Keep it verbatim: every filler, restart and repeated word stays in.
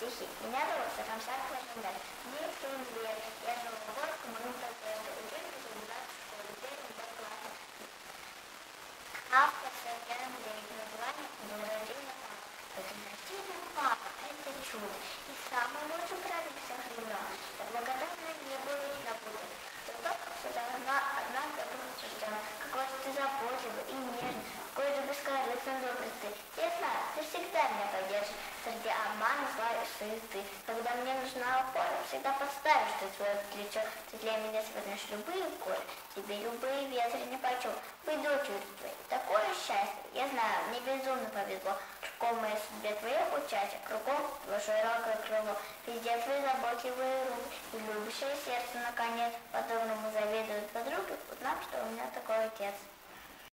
стихи. Меня зовут Сарамсак Лажендар. Мне семь лет. Я живу в Горском, и учился в двенадцатой школе, первом Б классе. Автор Сергей Андреевич, название «День рождения папы». День рождения папа – это чудо. И самый лучший праздник всех времен. Я благодарна небу и работе. За то, как всегда однажды был рожден. Какой же ты заботливый и нежный, какой же бескорыстный добрый ты. Я знаю, ты всегда меня поддержишь среди обмана, зла и суеты. Когда мне нужна опора, всегда поставишь ты свое плечо. Ты для меня свернешь любые горы, тебе любые ветры нипочем. Быть дочерью твоей, такое счастье. Я знаю, мне безумно повезло. Кругом моей судьбе твоих участия, кругом твое широкое крыло. Везде твои заботливые руки и любящее сердце, наконец, подобному заведует подруге, узнав, что у меня такой отец.